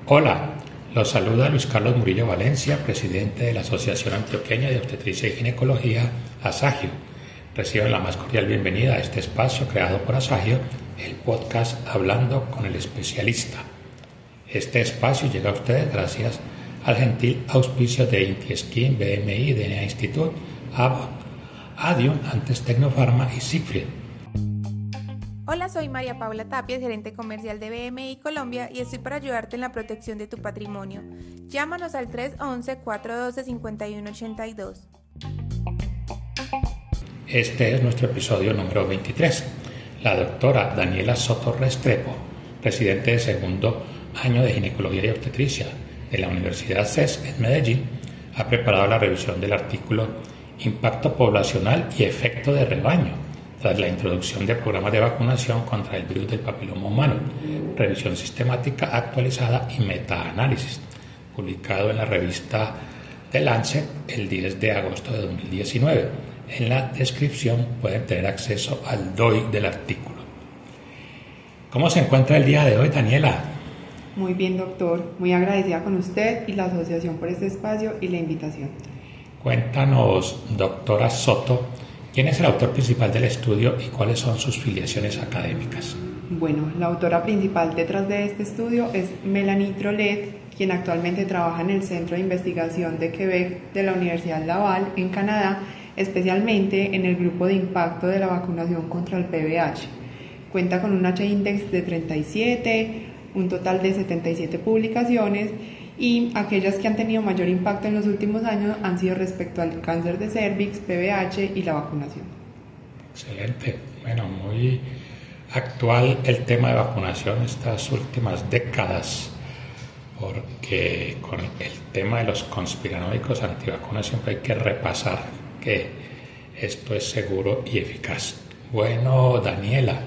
Hola, los saluda Luis Carlos Murillo Valencia, presidente de la Asociación Antioqueña de Obstetricia y Ginecología, ASAGIO. Reciban la más cordial bienvenida a este espacio creado por ASAGIO, el podcast Hablando con el Especialista. Este espacio llega a ustedes gracias al gentil auspicio de Intieskin, BMI, DNA Institute, Abbott, Adium, antes Tecnofarma y Siegfried. Hola, soy María Paula Tapia, gerente comercial de BMI Colombia y estoy para ayudarte en la protección de tu patrimonio. Llámanos al 311-412-5182. Este es nuestro episodio número 23. La doctora Daniela Soto Restrepo, residente de segundo año de Ginecología y Obstetricia de la Universidad CES en Medellín, ha preparado la revisión del artículo Impacto poblacional y efecto de rebaño tras la introducción de programas de vacunación contra el virus del papiloma humano, revisión sistemática actualizada y metaanálisis, publicado en la revista The Lancet el 10 de agosto de 2019. En la descripción pueden tener acceso al DOI del artículo. ¿Cómo se encuentra el día de hoy, Daniela? Muy bien, doctor. Muy agradecida con usted y la asociación por este espacio y la invitación. Cuéntanos, doctora Soto, ¿quién es el autor principal del estudio y cuáles son sus filiaciones académicas? Bueno, la autora principal detrás de este estudio es Mélanie Drolet, quien actualmente trabaja en el Centro de Investigación de Quebec de la Universidad Laval, en Canadá, especialmente en el grupo de impacto de la vacunación contra el VIH. Cuenta con un H-index de 37, un total de 77 publicaciones, y aquellas que han tenido mayor impacto en los últimos años han sido respecto al cáncer de cervix, VIH y la vacunación. Excelente. Bueno, muy actual el tema de vacunación estas últimas décadas, porque con el tema de los conspiranoicos antivacunas siempre hay que repasar que esto es seguro y eficaz. Bueno, Daniela,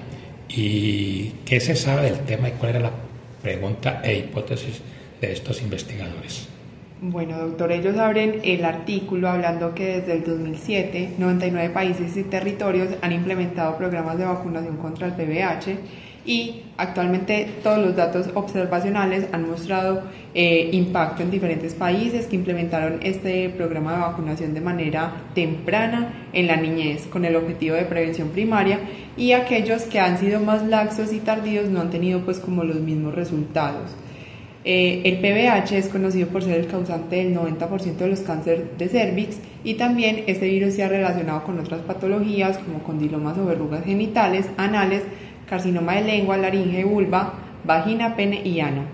¿y qué se sabe del tema y cuál era la pregunta e hipótesis de estos investigadores? Bueno, doctor, ellos abren el artículo hablando que desde el 2007, 99 países y territorios han implementado programas de vacunación contra el VIH y actualmente todos los datos observacionales han mostrado impacto en diferentes países que implementaron este programa de vacunación de manera temprana en la niñez con el objetivo de prevención primaria, y aquellos que han sido más laxos y tardíos no han tenido pues como los mismos resultados. El VIH es conocido por ser el causante del 90% de los cánceres de cervix, y también este virus se ha relacionado con otras patologías como condilomas o verrugas genitales, anales, carcinoma de lengua, laringe, vulva, vagina, pene y ano.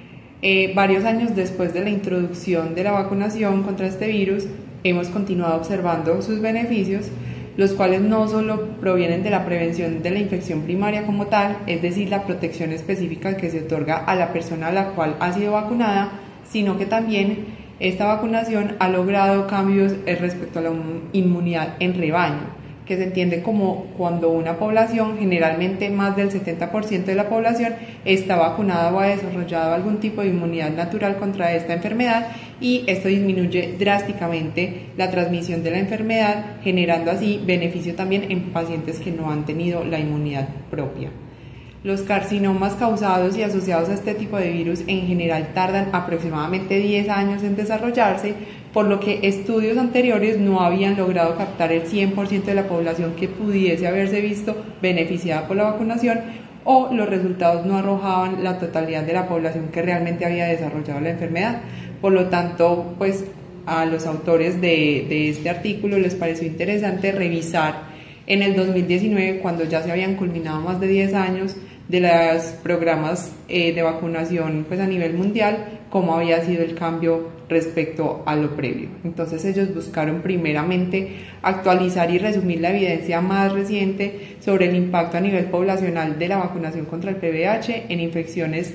Varios años después de la introducción de la vacunación contra este virus, hemos continuado observando sus beneficios, los cuales no solo provienen de la prevención de la infección primaria como tal, es decir, la protección específica que se otorga a la persona a la cual ha sido vacunada, sino que también esta vacunación ha logrado cambios respecto a la inmunidad en rebaño, que se entiende como cuando una población, generalmente más del 70% de la población, está vacunada o ha desarrollado algún tipo de inmunidad natural contra esta enfermedad, y esto disminuye drásticamente la transmisión de la enfermedad, generando así beneficio también en pacientes que no han tenido la inmunidad propia. Los carcinomas causados y asociados a este tipo de virus en general tardan aproximadamente 10 años en desarrollarse, por lo que estudios anteriores no habían logrado captar el 100% de la población que pudiese haberse visto beneficiada por la vacunación, o los resultados no arrojaban la totalidad de la población que realmente había desarrollado la enfermedad. Por lo tanto, pues a los autores de este artículo les pareció interesante revisar en el 2019, cuando ya se habían culminado más de 10 años de los programas de vacunación pues a nivel mundial, cómo había sido el cambio respecto a lo previo. Entonces ellos buscaron primeramente actualizar y resumir la evidencia más reciente sobre el impacto a nivel poblacional de la vacunación contra el VIH en infecciones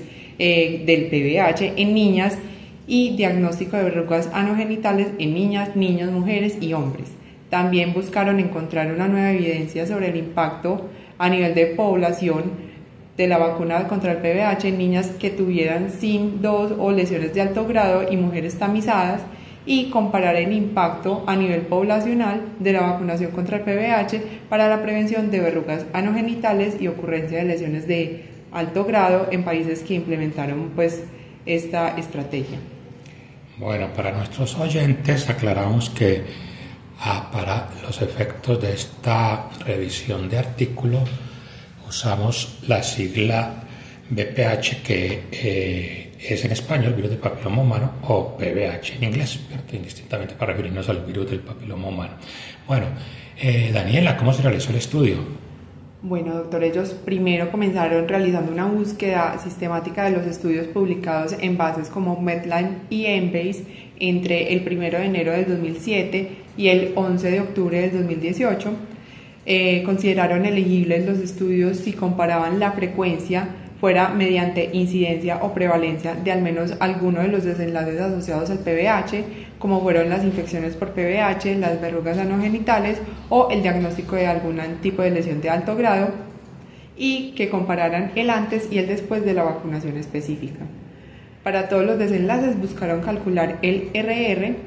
del VIH en niñas y diagnóstico de verrugas anogenitales en niñas, niños, mujeres y hombres. También buscaron encontrar una nueva evidencia sobre el impacto a nivel de población de la vacuna contra el VIH en niñas que tuvieran SIM 2 o lesiones de alto grado y mujeres tamizadas, y comparar el impacto a nivel poblacional de la vacunación contra el VIH para la prevención de verrugas anogenitales y ocurrencia de lesiones de alto grado en países que implementaron pues esta estrategia. Bueno, para nuestros oyentes aclaramos que para los efectos de esta revisión de artículo usamos la sigla VPH, que es en español virus del papiloma humano, o PVH en inglés, ¿cierto? Indistintamente para referirnos al virus del papiloma humano. Bueno, Daniela, ¿cómo se realizó el estudio? Bueno, doctor, ellos primero comenzaron realizando una búsqueda sistemática de los estudios publicados en bases como Medline y Embase entre el 1 de enero del 2007 y el 11 de octubre del 2018. Consideraron elegibles los estudios si comparaban la frecuencia fuera mediante incidencia o prevalencia de al menos alguno de los desenlaces asociados al PVH, como fueron las infecciones por PVH, las verrugas anogenitales o el diagnóstico de algún tipo de lesión de alto grado, y que compararan el antes y el después de la vacunación específica. Para todos los desenlaces buscaron calcular el RR,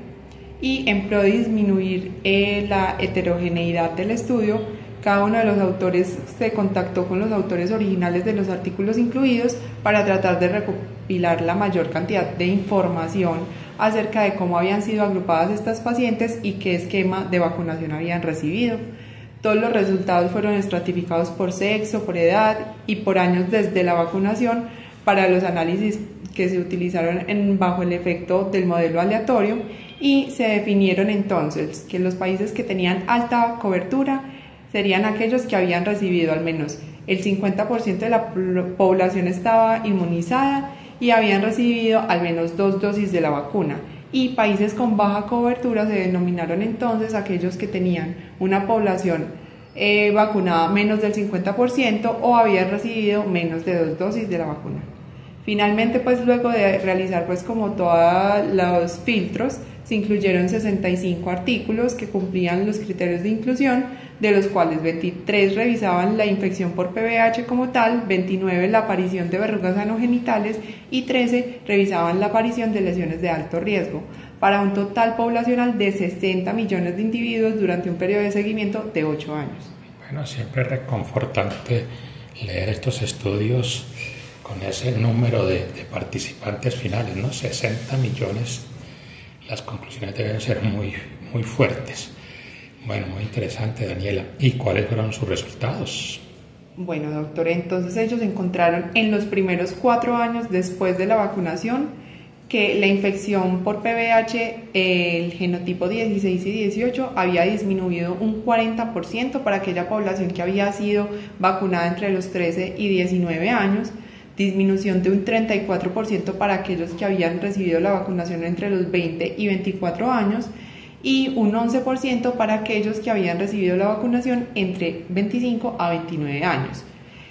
y en pro de disminuir la heterogeneidad del estudio, cada uno de los autores se contactó con los autores originales de los artículos incluidos para tratar de recopilar la mayor cantidad de información acerca de cómo habían sido agrupadas estas pacientes y qué esquema de vacunación habían recibido. Todos los resultados fueron estratificados por sexo, por edad y por años desde la vacunación para los análisis que se utilizaron bajo el efecto del modelo aleatorio, y se definieron entonces que los países que tenían alta cobertura serían aquellos que habían recibido al menos el 50% de la población estaba inmunizada y habían recibido al menos 2 dosis de la vacuna, y países con baja cobertura se denominaron entonces aquellos que tenían una población vacunada menos del 50% o habían recibido menos de 2 dosis de la vacuna. Finalmente, pues luego de realizar pues como todos los filtros, se incluyeron 65 artículos que cumplían los criterios de inclusión, de los cuales 23 revisaban la infección por PVH como tal, 29 la aparición de verrugas anogenitales y 13 revisaban la aparición de lesiones de alto riesgo, para un total poblacional de 60 millones de individuos durante un periodo de seguimiento de 8 años. Bueno, siempre es reconfortante leer estos estudios con ese número de participantes finales, ¿no? 60 millones. Las conclusiones deben ser muy fuertes. Bueno, muy interesante, Daniela. ¿Y cuáles fueron sus resultados? Bueno, doctor, entonces ellos encontraron en los primeros 4 años después de la vacunación que la infección por PVH, el genotipo 16 y 18, había disminuido un 40% para aquella población que había sido vacunada entre los 13 y 19 años, disminución de un 34% para aquellos que habían recibido la vacunación entre los 20 y 24 años, y un 11% para aquellos que habían recibido la vacunación entre 25 a 29 años.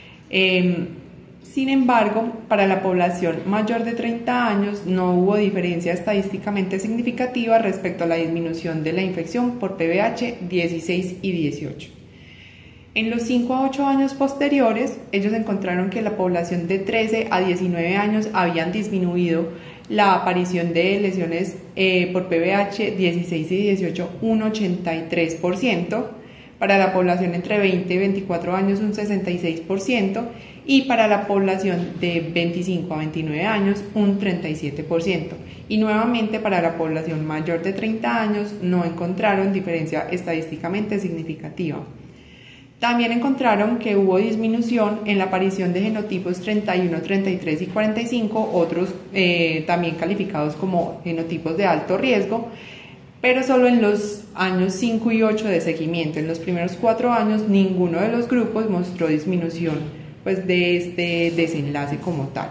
Sin embargo, para la población mayor de 30 años no hubo diferencia estadísticamente significativa respecto a la disminución de la infección por PVH 16 y 18. En los 5 a 8 años posteriores, ellos encontraron que la población de 13 a 19 años habían disminuido la aparición de lesiones por PVH 16 y 18 un 83%, para la población entre 20 y 24 años un 66%, y para la población de 25 a 29 años un 37%. Y nuevamente para la población mayor de 30 años no encontraron diferencia estadísticamente significativa. También encontraron que hubo disminución en la aparición de genotipos 31, 33 y 45, otros también calificados como genotipos de alto riesgo, pero solo en los años 5 y 8 de seguimiento. En los primeros 4 años ninguno de los grupos mostró disminución pues, de este desenlace como tal.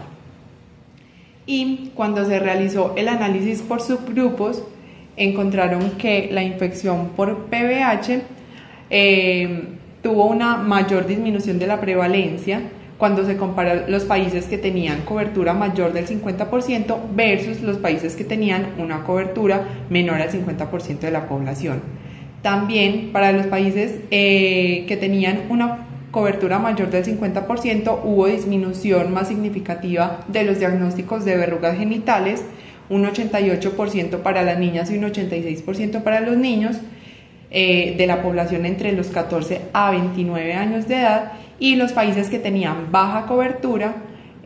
Y cuando se realizó el análisis por subgrupos, encontraron que la infección por PVH tuvo una mayor disminución de la prevalencia cuando se compara los países que tenían cobertura mayor del 50% versus los países que tenían una cobertura menor al 50% de la población. También para los países que tenían una cobertura mayor del 50% hubo disminución más significativa de los diagnósticos de verrugas genitales, un 88% para las niñas y un 86% para los niños, de la población entre los 14 a 29 años de edad, y los países que tenían baja cobertura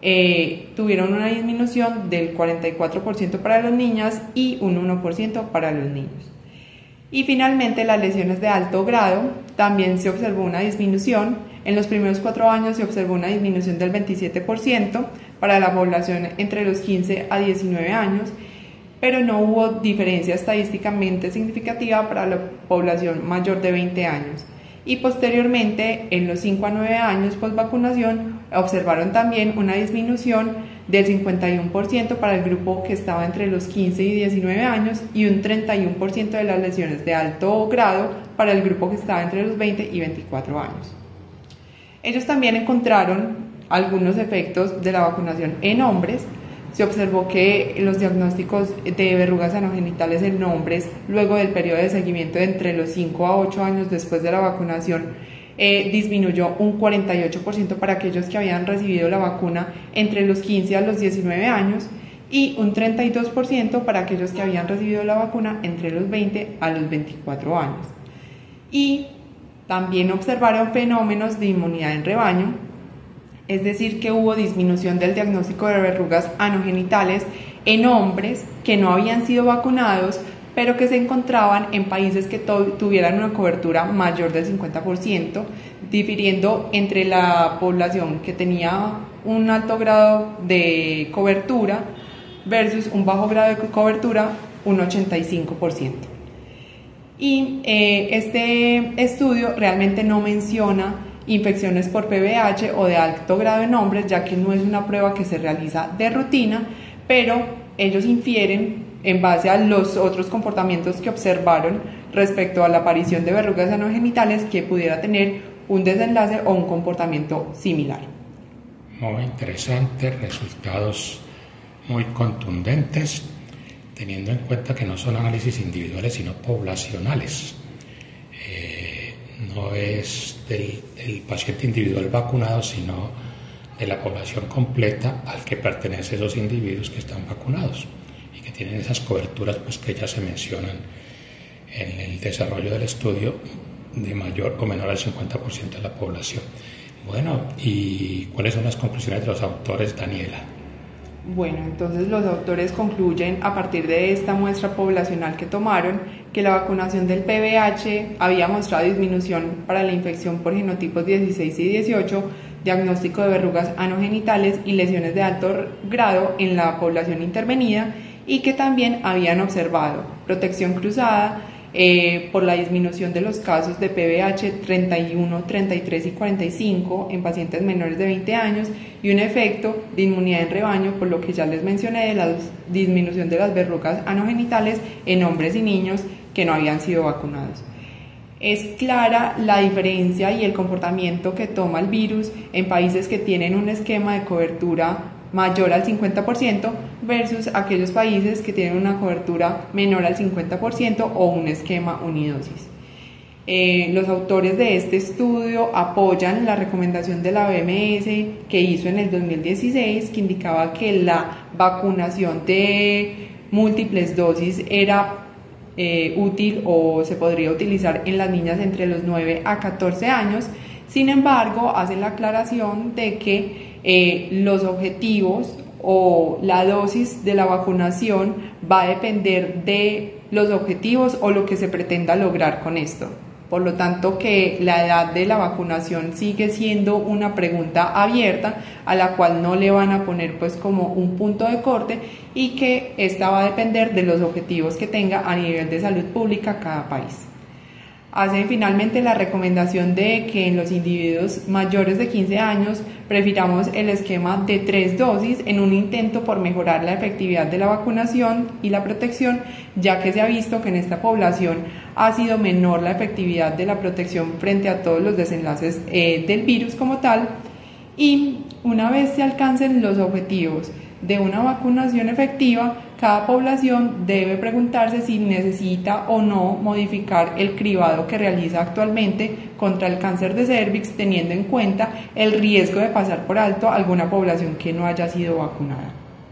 tuvieron una disminución del 44% para las niñas y un 1% para los niños. Y finalmente, las lesiones de alto grado, también se observó una disminución. En los primeros 4 años se observó una disminución del 27% para la población entre los 15 a 19 años, pero no hubo diferencia estadísticamente significativa para la población mayor de 20 años. Y posteriormente, en los 5 a 9 años post vacunación, observaron también una disminución del 51% para el grupo que estaba entre los 15 y 19 años y un 31% de las lesiones de alto grado para el grupo que estaba entre los 20 y 24 años. Ellos también encontraron algunos efectos de la vacunación en hombres. Se observó que los diagnósticos de verrugas anogenitales en hombres luego del periodo de seguimiento de entre los 5 a 8 años después de la vacunación disminuyó un 48% para aquellos que habían recibido la vacuna entre los 15 a los 19 años y un 32% para aquellos que habían recibido la vacuna entre los 20 a los 24 años. Y también observaron fenómenos de inmunidad en rebaño, es decir, que hubo disminución del diagnóstico de verrugas anogenitales en hombres que no habían sido vacunados, pero que se encontraban en países que tuvieran una cobertura mayor del 50%, difiriendo entre la población que tenía un alto grado de cobertura versus un bajo grado de cobertura, un 85%. Y este estudio realmente no menciona infecciones por PBH o de alto grado en hombres, ya que no es una prueba que se realiza de rutina, pero ellos infieren en base a los otros comportamientos que observaron respecto a la aparición de verrugas anogenitales que pudiera tener un desenlace o un comportamiento similar. Muy interesante, resultados muy contundentes, teniendo en cuenta que no son análisis individuales sino poblacionales. No es del paciente individual vacunado, sino de la población completa al que pertenecen esos individuos que están vacunados y que tienen esas coberturas pues, que ya se mencionan en el desarrollo del estudio de mayor o menor al 50% de la población. Bueno, ¿y cuáles son las conclusiones de los autores, Daniela? Bueno, entonces los autores concluyen a partir de esta muestra poblacional que tomaron que la vacunación del PBH había mostrado disminución para la infección por genotipos 16 y 18, diagnóstico de verrugas anogenitales y lesiones de alto grado en la población intervenida, y que también habían observado protección cruzada por la disminución de los casos de PBH 31, 33 y 45 en pacientes menores de 20 años y un efecto de inmunidad en rebaño, por lo que ya les mencioné, de la disminución de las verrugas anogenitales en hombres y niños que no habían sido vacunados. Es clara la diferencia y el comportamiento que toma el virus en países que tienen un esquema de cobertura mayor al 50% versus aquellos países que tienen una cobertura menor al 50% o un esquema unidosis. Los autores de este estudio apoyan la recomendación de la OMS que hizo en el 2016, que indicaba que la vacunación de múltiples dosis era útil o se podría utilizar en las niñas entre los 9 a 14 años. Sin embargo, hacen la aclaración de que los objetivos o la dosis de la vacunación va a depender de los objetivos o lo que se pretenda lograr con esto. Por lo tanto, que la edad de la vacunación sigue siendo una pregunta abierta a la cual no le van a poner pues como un punto de corte, y que esta va a depender de los objetivos que tenga a nivel de salud pública cada país. Hacen finalmente la recomendación de que en los individuos mayores de 15 años prefiramos el esquema de 3 dosis en un intento por mejorar la efectividad de la vacunación y la protección, ya que se ha visto que en esta población ha sido menor la efectividad de la protección frente a todos los desenlaces del virus como tal. Y una vez se alcancen los objetivos de una vacunación efectiva, cada población debe preguntarse si necesita o no modificar el cribado que realiza actualmente contra el cáncer de cérvix, teniendo en cuenta el riesgo de pasar por alto a alguna población que no haya sido vacunada.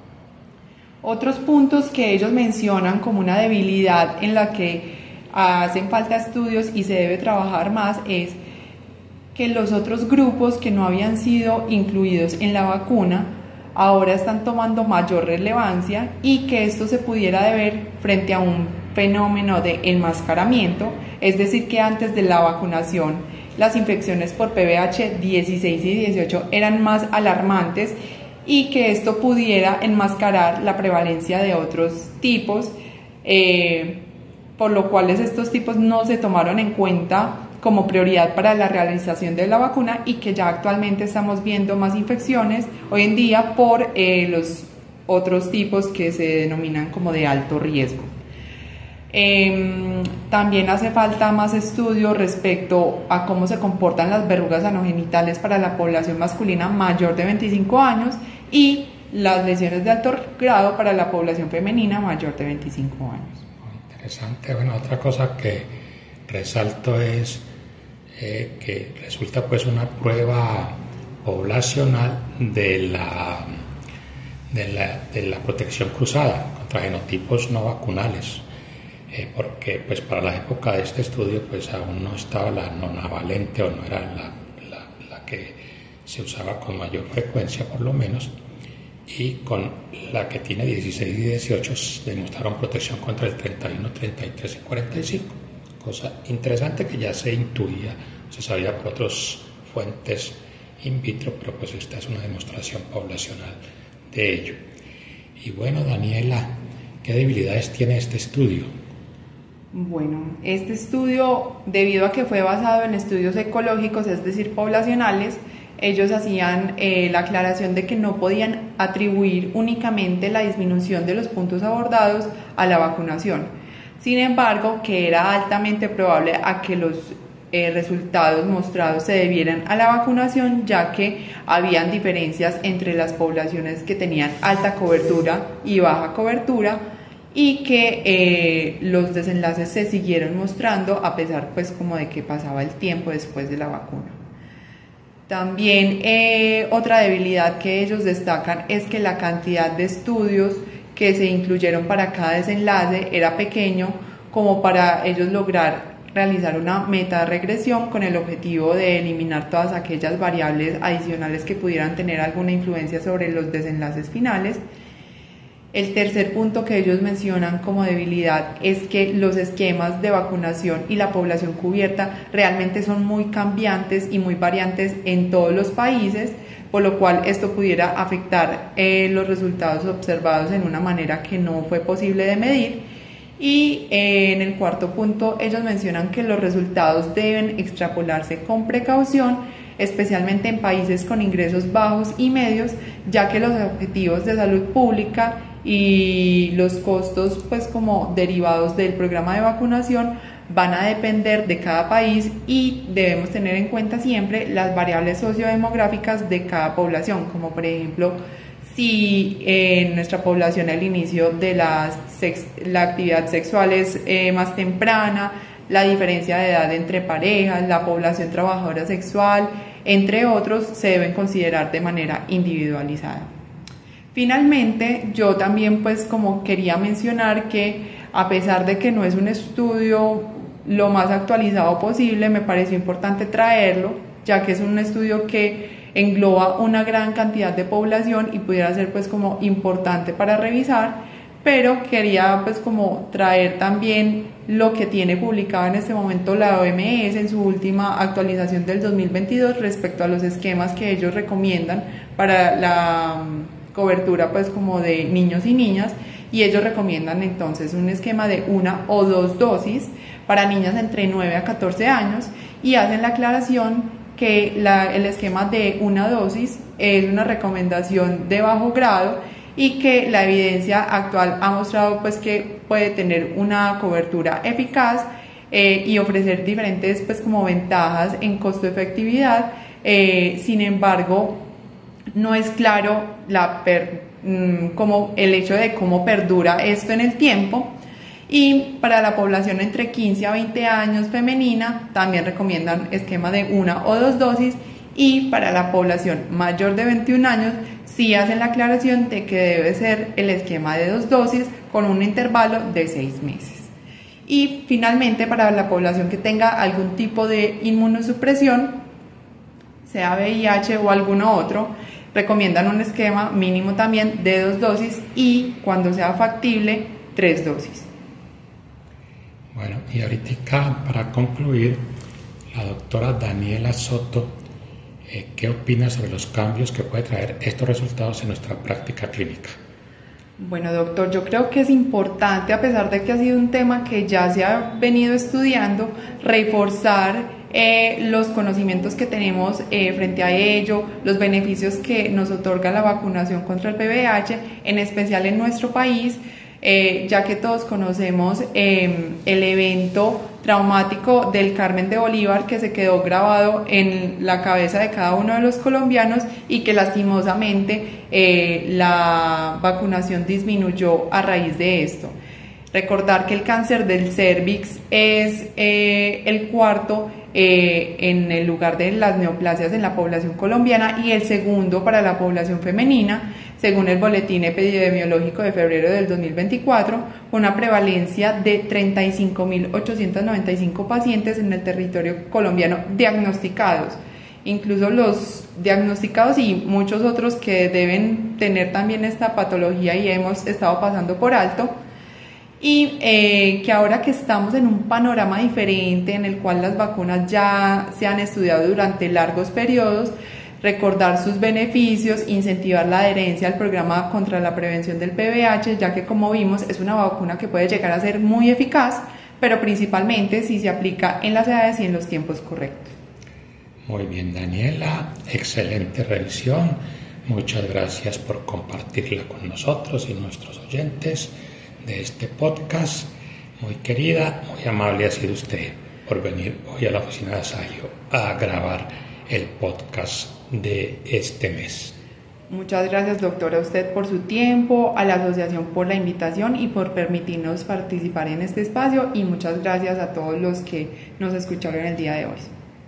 Otros puntos que ellos mencionan como una debilidad en la que hacen falta estudios y se debe trabajar más es que los otros grupos que no habían sido incluidos en la vacuna ahora están tomando mayor relevancia y que esto se pudiera deber frente a un fenómeno de enmascaramiento, es decir, que antes de la vacunación las infecciones por PBH 16 y 18 eran más alarmantes y que esto pudiera enmascarar la prevalencia de otros tipos, por lo cual estos tipos no se tomaron en cuenta como prioridad para la realización de la vacuna y que ya actualmente estamos viendo más infecciones hoy en día por los otros tipos que se denominan como de alto riesgo. También hace falta más estudio respecto a cómo se comportan las verrugas anogenitales para la población masculina mayor de 25 años y las lesiones de alto grado para la población femenina mayor de 25 años. Interesante. Bueno, otra cosa que resalto es que resulta pues una prueba poblacional de la protección cruzada contra genotipos no vacunales, porque pues para la época de este estudio pues aún no estaba la nonavalente o no era la que se usaba con mayor frecuencia por lo menos, y con la que tiene 16 y 18 demostraron protección contra el 31, 33 y 45. Cosa interesante que ya se intuía, se sabía por otras fuentes in vitro, pero pues esta es una demostración poblacional de ello. Y bueno, Daniela, ¿qué debilidades tiene este estudio? Bueno, este estudio, debido a que fue basado en estudios ecológicos, es decir, poblacionales, ellos hacían la aclaración de que no podían atribuir únicamente la disminución de los puntos abordados a la vacunación. Sin embargo, que era altamente probable a que los resultados mostrados se debieran a la vacunación, ya que habían diferencias entre las poblaciones que tenían alta cobertura y baja cobertura y que los desenlaces se siguieron mostrando a pesar pues como de que pasaba el tiempo después de la vacuna. También otra debilidad que ellos destacan es que la cantidad de estudios que se incluyeron para cada desenlace era pequeño como para ellos lograr realizar una metaregresión con el objetivo de eliminar todas aquellas variables adicionales que pudieran tener alguna influencia sobre los desenlaces finales. El tercer punto que ellos mencionan como debilidad es que los esquemas de vacunación y la población cubierta realmente son muy cambiantes y muy variantes en todos los países, por lo cual esto pudiera afectar los resultados observados en una manera que no fue posible de medir. Y en el cuarto punto ellos mencionan que los resultados deben extrapolarse con precaución, especialmente en países con ingresos bajos y medios, ya que los objetivos de salud pública y los costos pues como derivados del programa de vacunación van a depender de cada país y debemos tener en cuenta siempre las variables sociodemográficas de cada población, como por ejemplo si en nuestra población el inicio de la actividad sexual es más temprana, la diferencia de edad entre parejas, la población trabajadora sexual, entre otros, se deben considerar de manera individualizada. Finalmente, yo también pues como quería mencionar que a pesar de que no es un estudio lo más actualizado posible, me pareció importante traerlo, ya que es un estudio que engloba una gran cantidad de población y pudiera ser pues como importante para revisar, pero quería pues como traer también lo que tiene publicado en este momento la OMS en su última actualización del 2022 respecto a los esquemas que ellos recomiendan para la cobertura pues como de niños y niñas, y ellos recomiendan entonces un esquema de 1 o 2 dosis para niñas entre 9 a 14 años y hacen la aclaración que el esquema de 1 dosis es una recomendación de bajo grado y que la evidencia actual ha mostrado pues que puede tener una cobertura eficaz y ofrecer diferentes pues como ventajas en costo-efectividad. Sin embargo, no es claro como el hecho de cómo perdura esto en el tiempo. Y para la población entre 15 a 20 años femenina también recomiendan esquema de 1 o 2 dosis, y para la población mayor de 21 años sí hacen la aclaración de que debe ser el esquema de 2 dosis con un intervalo de 6 meses. Y finalmente para la población que tenga algún tipo de inmunosupresión, sea VIH o alguno otro, recomiendan un esquema mínimo también de 2 dosis y, cuando sea factible, 3 dosis. Bueno, y ahorita para concluir, la doctora Daniela Soto, ¿qué opina sobre los cambios que puede traer estos resultados en nuestra práctica clínica? Bueno, doctor, yo creo que es importante, a pesar de que ha sido un tema que ya se ha venido estudiando, reforzar los conocimientos que tenemos frente a ello, los beneficios que nos otorga la vacunación contra el VIH, en especial en nuestro país, ya que todos conocemos el evento traumático del Carmen de Bolívar, que se quedó grabado en la cabeza de cada uno de los colombianos y que lastimosamente la vacunación disminuyó a raíz de esto. Recordar que el cáncer del cérvix es el cuarto en el lugar de las neoplasias en la población colombiana y el segundo para la población femenina, según el Boletín Epidemiológico de febrero del 2024, con una prevalencia de 35.895 pacientes en el territorio colombiano diagnosticados. Incluso los diagnosticados y muchos otros que deben tener también esta patología y hemos estado pasando por alto. Y que ahora que estamos en un panorama diferente en el cual las vacunas ya se han estudiado durante largos periodos, recordar sus beneficios, incentivar la adherencia al programa contra la prevención del VIH, ya que, como vimos, es una vacuna que puede llegar a ser muy eficaz, pero principalmente si se aplica en las edades y en los tiempos correctos. Muy bien, Daniela, excelente revisión. Muchas gracias por compartirla con nosotros y nuestros oyentes de este podcast. Muy querida, muy amable ha sido usted por venir hoy a la oficina de Asagio a grabar el podcast de este mes. Muchas gracias, doctora, a usted por su tiempo, a la asociación por la invitación y por permitirnos participar en este espacio, y muchas gracias a todos los que nos escucharon el día de hoy.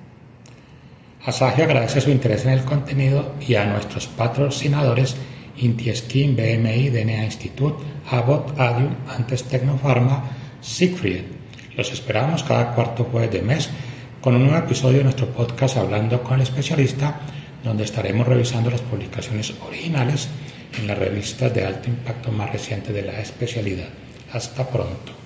Asagio agradece su interés en el contenido y a nuestros patrocinadores Intieskin, BMI, DNA Institute, Abbott, Adium, antes Tecnofarma, Siegfried. Los esperamos cada cuarto jueves de mes con un nuevo episodio de nuestro podcast Hablando con el Especialista, donde estaremos revisando las publicaciones originales en las revistas de alto impacto más recientes de la especialidad. Hasta pronto.